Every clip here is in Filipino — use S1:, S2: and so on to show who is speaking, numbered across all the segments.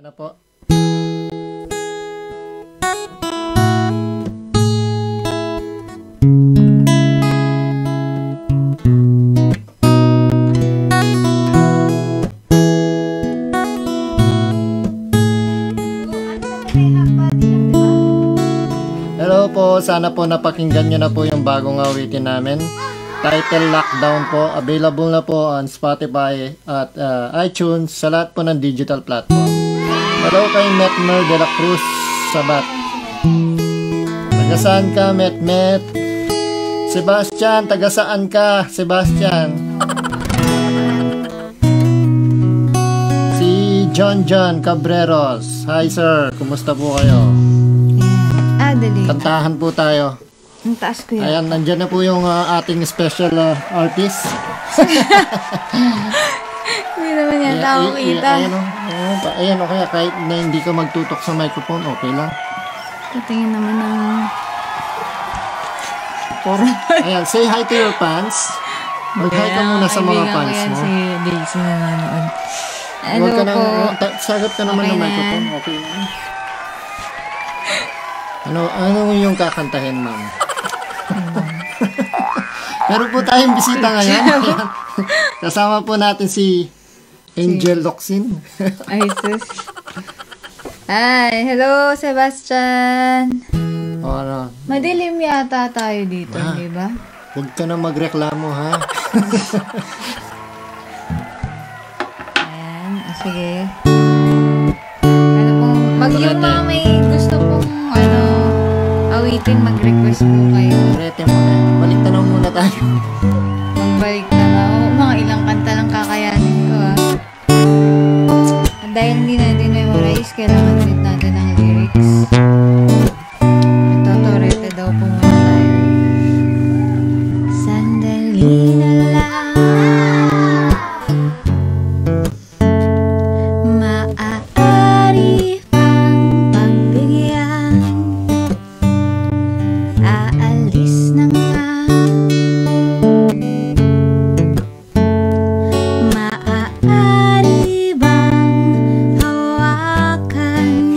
S1: Yan na po. Hello po, sana po napakinggan nyo na po yung bagong awitin namin. Title Lockdown po, available na po on Spotify at iTunes sa lahat po ng digital platform. Hello kay Metmer de la Cruz Sabat. Tagasaan ka, Met? Sebastian, tagasaan ka, Sebastian? Si John Cabreros. Hi sir, kumusta po kayo?
S2: Dali.
S1: Kantahan po tayo.
S2: Ang taas ko yan.
S1: Ayan, nandyan na po yung ating special artist.
S2: Hindi naman yata ako kita.
S1: Ayan, o kaya kahit na hindi ka magtutok sa microphone, okay lang.
S2: Patingin naman ng...
S1: Ayan, say hi to your fans. Mag-hi ka muna sa mga fans mo.
S2: Si Daisy na nanood. Hello
S1: Huwag ka
S2: po.
S1: sagot ka naman
S2: Okay
S1: ng
S2: na.
S1: microphone. Okay na. Ano yung kakantahin, ma'am? Meron po tayong bisita ngayon. Kasama po natin si Angel Locsin.
S2: Ay, sus. Hi, hello, Sebastian.
S1: Ano?
S2: Madilim yata tayo dito, di ba?
S1: Huwag ka na magreklamo, ha?
S2: Ayan, sige. Ano pong, yung mga may gusto pong, awitin, mag-request po kayo.
S1: Rete mo na. Balik tanaw muna tayo.
S2: Magbalik na na. Mga ilang kanta lang kakayanin ko, ha. At dahil hindi natin memorize, kailangan ulit natin ang lyrics. Totorete daw po muna tayo. Sandali na lang, maaari pang pagbigyan. Aalis na nga, maaari bang hawakan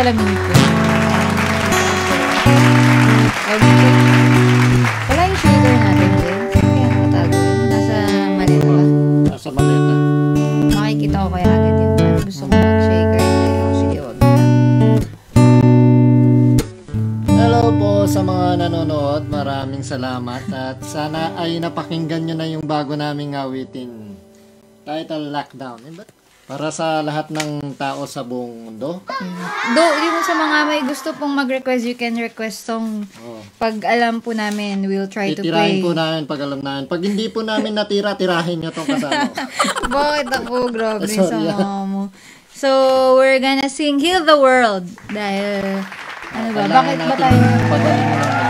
S2: salamin ko. Wala yung shaker natin din. Kaya matago yun. Nasa maleta ba?
S1: Nasa maleta.
S2: Makikita ko kaya agad yun. Pero gusto ko mag-shaker. Kaya sige, wag na.
S1: Hello po sa mga nanonood. Maraming salamat. At sana ay napakinggan nyo na yung bago naming awitin. Title Lockdown. Para sa lahat ng tao sa buong mundo.
S2: Yung sa mga may gusto pong mag-request, you can request song. Pag alam po namin, we'll try to play.
S1: Titirahin po namin pag alam namin. Pag hindi po namin natira, tirahin nyo tong kasama.
S2: Bakit ako? Grabe
S1: Sorry,
S2: sa mga mo. So, we're gonna sing Heal the World. Dahil, ano ba? Bakit ba tayo?
S1: Pagaling mo lang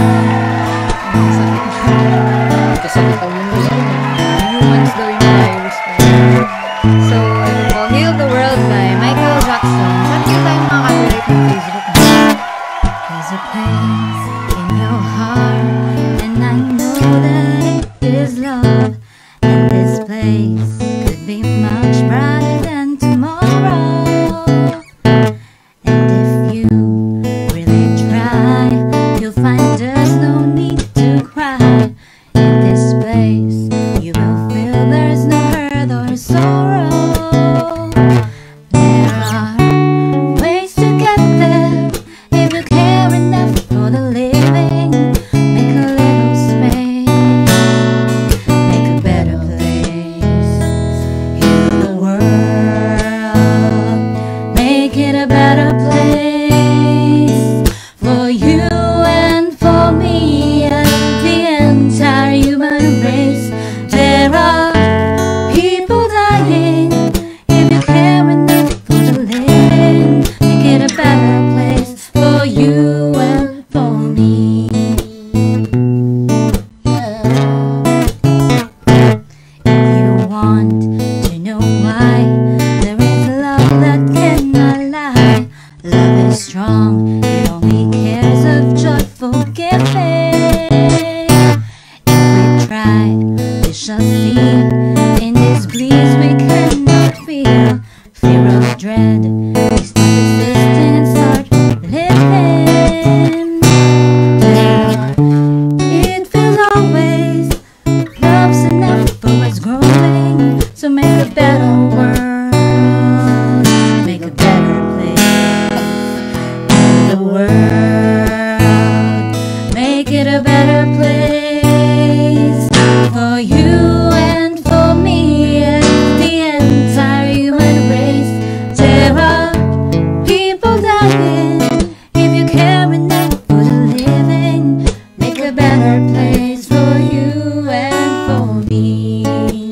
S1: ako. Kasakitan mo mo sa
S2: Humans daw yung virus. So, ano po, Heal the World by Michael Jackson. Saan kayo tayo makaka-relate ng Facebook? There's a place in your heart, and I know that it is love. And this place could be much brighter than tomorrow. And if you really try, you'll find there's no need to cry. In this place, you will feel there's no hurt or sorrow. There are ways to get there if you care enough for the living. Make a little space, make a better place. Heal the world, make it a better place for you and for me and the entire human race. There are people dying. If you care enough for the living, make it a better place for you and for me. If you want to know why, there is love that cannot lie. Love is strong, it only cares of joyful giving. If we try, we shall see. In this bliss we cannot feel. Fear of dread, we stop existing, start living. It will always, love's enough for what's growing. So make a better world, make a better place. In the world, make it a better place for you and for me and the entire human race. There are people dying. If you care enough for the living, make a better place for you and for me.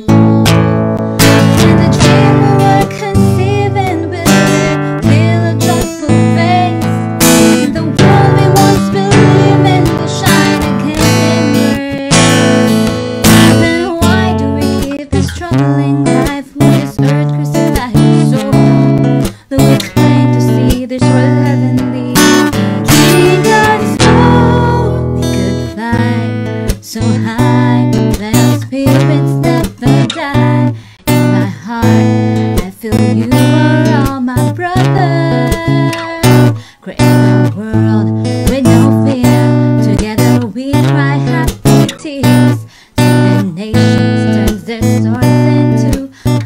S2: And the dream we're conceiving will feel a joyful face. In the world we once believed in will shine again in grace. Then why do we keep this troubling life with this earth crucified soul? Though it's plain to see this world heavenly, kingdoms go. We could fly so high that our spirits never die. In my heart, I feel you are all my brothers. Create a world with no fear. Together we cry happy tears. Till the nations turns their swords into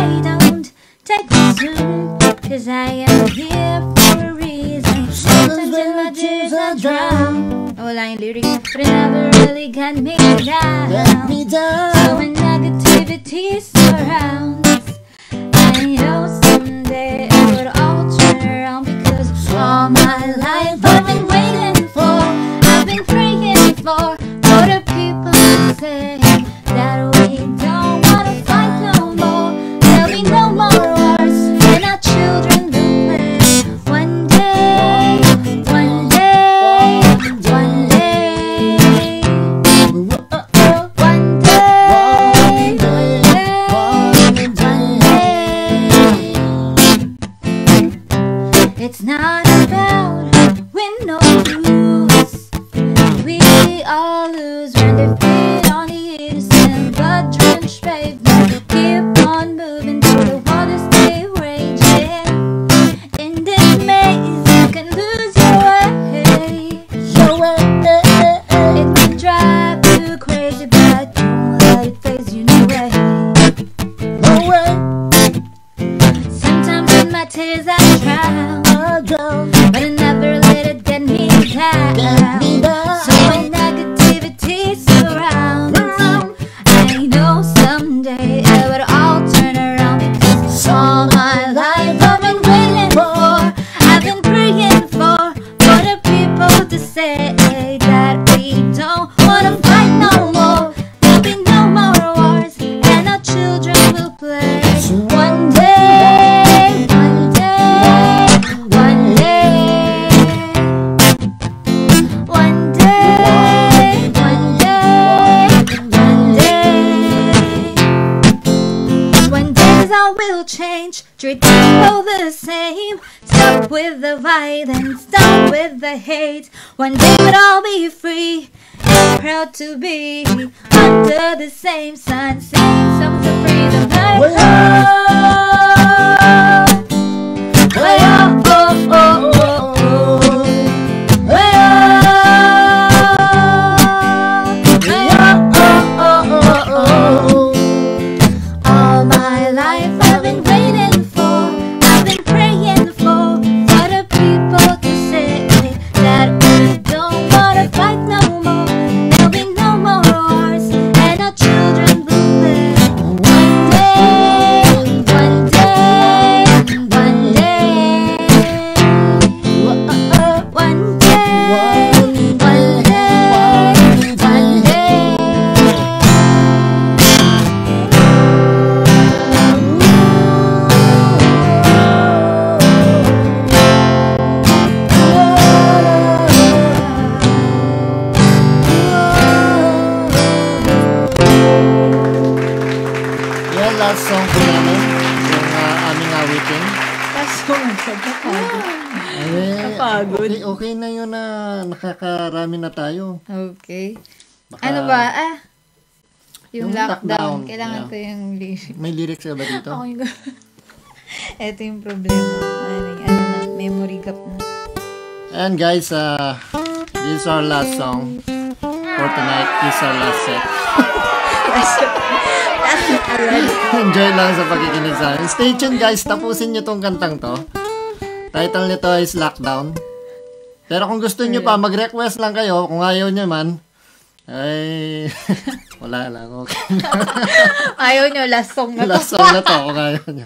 S2: Hey, don't take it soon, 'cause I am here for a reason. Sometimes when my tears are drowned. Wala yung lyrics, but it never really got me down. So when negativity surrounds, I know someday it would all turn around. Because all my life I've been waiting for, I've been praying for the people to say that we don't wanna fight no more. There'll be no more wars, and our children will play. One day, one day, one day, one day, one day. It's not about win or lose. We all lose when they feed on the innocent, blood-drenched pavement. Keep on moving till the waters stay raging. In this maze, you can lose your way. It might drive you crazy, but don't let it phase you no way. Sometimes in my tears I drown, but I never let it get me down. So when negativity surrounds, I know someday it would all turn around. Because all my life I've been waiting for, I've been praying for the people to say that we don't wanna fight no more. There'll be no more wars, and our children will play. One day, one day, one day, one day, one day, one day. One day all will change, treat people the same. Stop with the violence, stop with the hate. One day we'll all be free and proud to be under the same sun, singing songs of freedom. Hey, oh, hey, oh, oh, oh, oh, oh. Hey, oh, oh, oh, oh, oh. All my life I've been waiting for, I've been praying for the people to say that we don't wanna fight no more. There'll be no more wars, and our children will live. One day, one day, one day, one day, one day, one day.
S1: Yan, last song po namin. Yung aming awitin.
S3: Kaso, nagpapagod. Kapagod.
S1: Okay, okay na yun na nakakarami na tayo.
S3: Okay.
S1: Baka-
S3: Ano ba? Yung
S1: Yung
S3: lockdown.
S1: lockdown,
S3: Kailangan
S1: yeah.
S3: ko yung lyrics.
S1: May lyrics ka ba dito?
S3: Okay. Ito yung problema. Ano na, memory gap na.
S1: And guys, this is our last song for tonight. This is our last set. Enjoy lang sa pakikinig sa akin. Stay tuned guys, tapusin nyo tong kantang to. Title nito is Lockdown. Pero kung gusto nyo pa, mag-request lang kayo. Kung ayaw nyo man, ay wala lang. Okay.
S3: Ayaw nyo, last song na to.
S1: Last song na to kung ayaw nyo.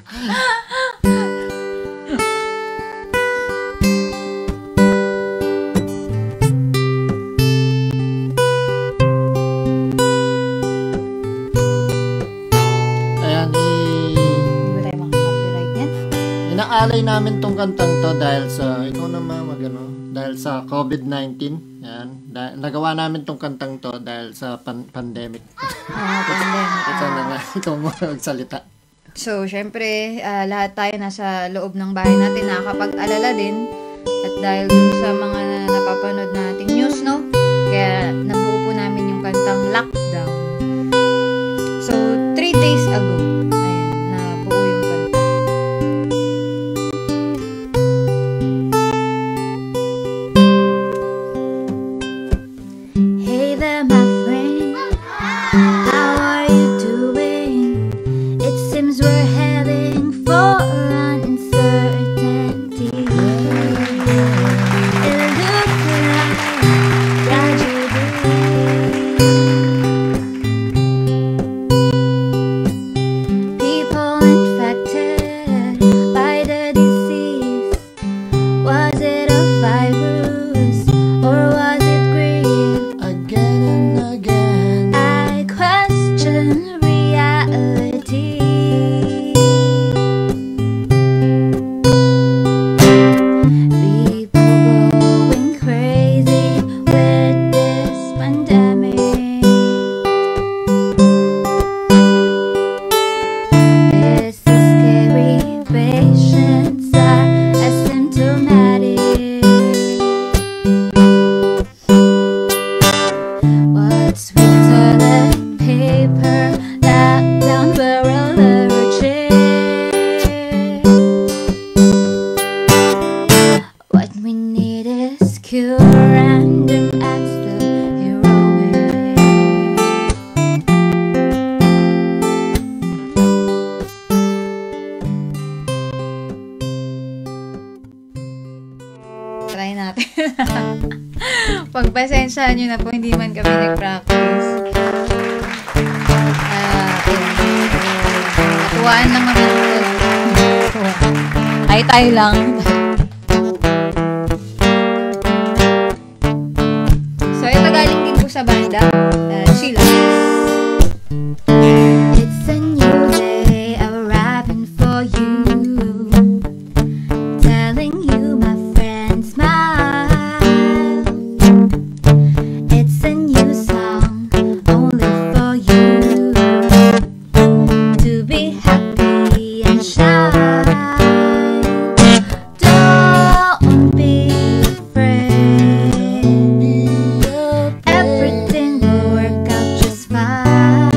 S1: Ayan,
S3: Hindi ba tayo makaka-copyright yan?
S1: inaalay namin tong kantang to dahil sa, ikaw naman magano, dahil sa COVID-19. Yan, nagawa namin tong kantang to dahil sa pandemic.
S3: Pandemic.
S1: Ito na nga, ikaw mo magsalita.
S3: So, syempre, lahat tayo nasa loob ng bahay natin nakakapag-alala din. At dahil dun sa mga napapanood nating news, no? Kaya nabuo po namin yung kantang Lockdown. So, 3 days ago, ayun, nabuo yung kanta. Hey there, my friend. How are you doing? It seems we're having Pagpasensyahan nyo na po, hindi man kami nag-practice. Natuwaan lang kami. Tayo lang. So, ito galing din po sa banda. Sheila. It's a new day arriving for you, telling you my friend smile. It's a new song only for you to be happy and shine. Don't be afraid, everything will work out just fine.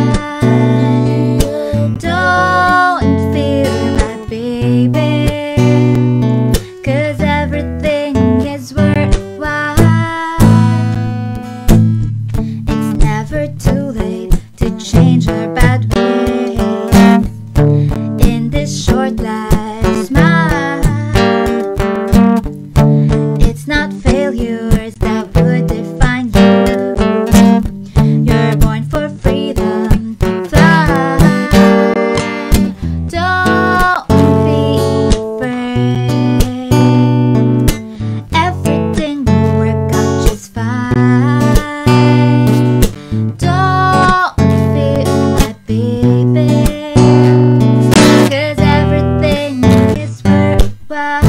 S3: Don't fear my baby, 'cause everything is worthwhile. It's never too late to change our bad ways. In this short life, smile. It's not failures that would define you. You're born for freedom. Fly. Don't be afraid. Everything will work out just fine. Don't fear my baby, 'cause everything is worthwhile.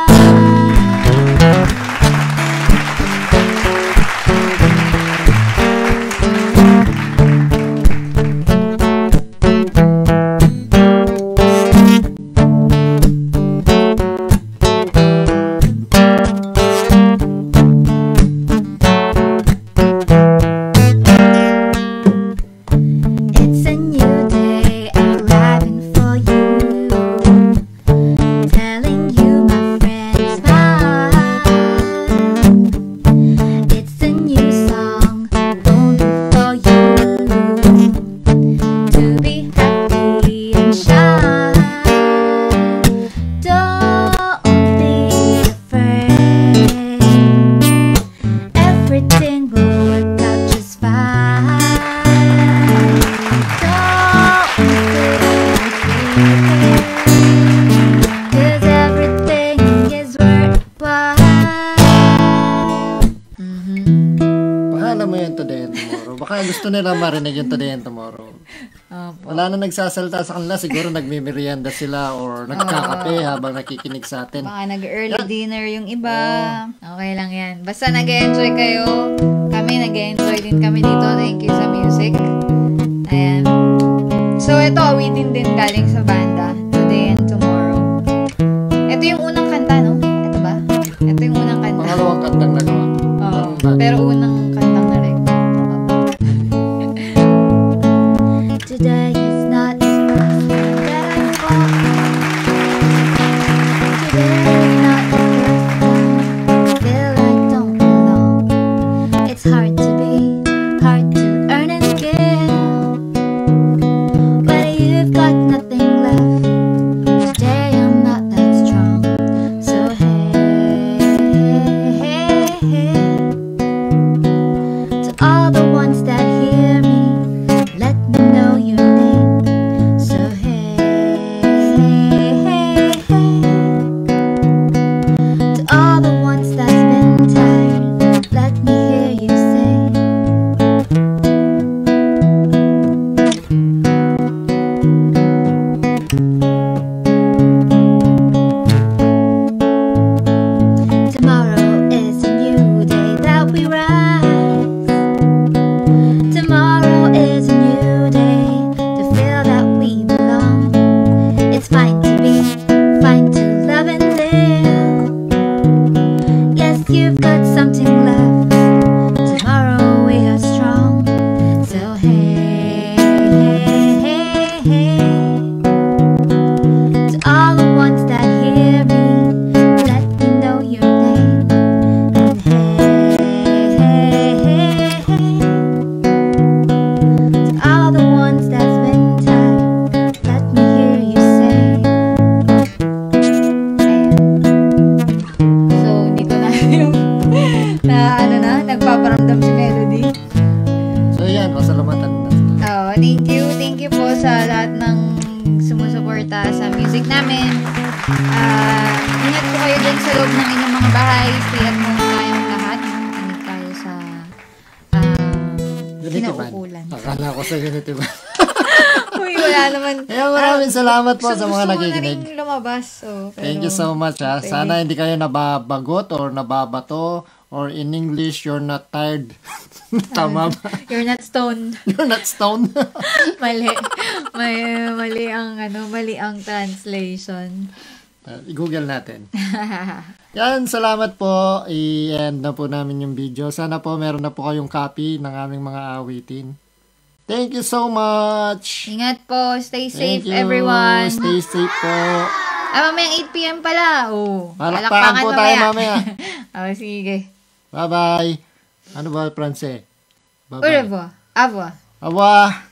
S3: It's a new day arriving for you, telling you my friend smile. It's a new song only for you to be happy and shine. Don't be afraid, everything will work out just fine. Cause everything is worthwhile.
S1: Pahala mo yun today and tomorrow. Baka gusto nila marinig yung today and tomorrow.
S3: Opo.
S1: Wala na nagsasalita sa kanila. Siguro nagmimerienda sila or nagkakape habang nakikinig sa atin.
S3: Baka nag-early dinner yung iba. Okay lang yan. Basta nag-enjoy kayo. Kami nag-enjoy din kami dito. Thank you sa music. Ayan. So, ito awitin din galing sa banda. Today and tomorrow. Ito yung unang kanta, no? Ito ba? Ito yung unang kanta.
S1: Pangalawang kantang nagawa.
S3: Oo. Pero unang kantang na-record. Today is not that I want. Today is not feel I don't belong. It's hard to be, hard to earn and give. When you've got nothing left, today I'm not that strong. So hey, hey, hey. To all the ones that hear me, let me know your name. So hey, hey, hey, hey. To all the ones that's been tired, let me hear you say. Tomorrow is a new day that we rise. Tomorrow is a new day to feel that we belong. It's fine to be, fine to love and live. Yes, you've got something left. Tomorrow we are strong. So hey, hey, hey, hey. To all the ones that hear me, let me know your name. And hey, hey, hey, hey. To all the ones that's been tired, let me hear you say. sa music namin. Ingat po kayo dyan sa loob ng inyong mga bahay. Stay at home tayong lahat. Ingat tayo sa
S1: Unity Band.
S3: kinauukulan.
S1: Akala ko sa Unity Band.
S3: Uy, wala naman.
S1: Kaya maraming salamat po sa mga nakikinig.
S3: Gusto ko na rin lumabas. Oh, pero,
S1: Thank you so much. Ha. Sana hindi kayo nababagot or nababato or in English, you're not tired. Tama ba?
S3: You're not stoned.
S1: You're not stoned.
S3: Mali. Mali ang translation.
S1: I-google natin. Yan, salamat po. I-end na po namin yung video. Sana po meron na po kayong copy ng aming mga awitin. Thank you so much.
S3: Ingat po. Stay safe,
S1: Thank you.
S3: everyone.
S1: Stay safe po.
S3: Mamayang 8 p.m. pala. Oh,
S1: Palakpakan po tayo mamaya.
S3: Oh, sige.
S1: Bye-bye. Ano ba, France?
S3: Au
S1: Bye-bye.
S3: revoir. Au revoir.
S1: Awa.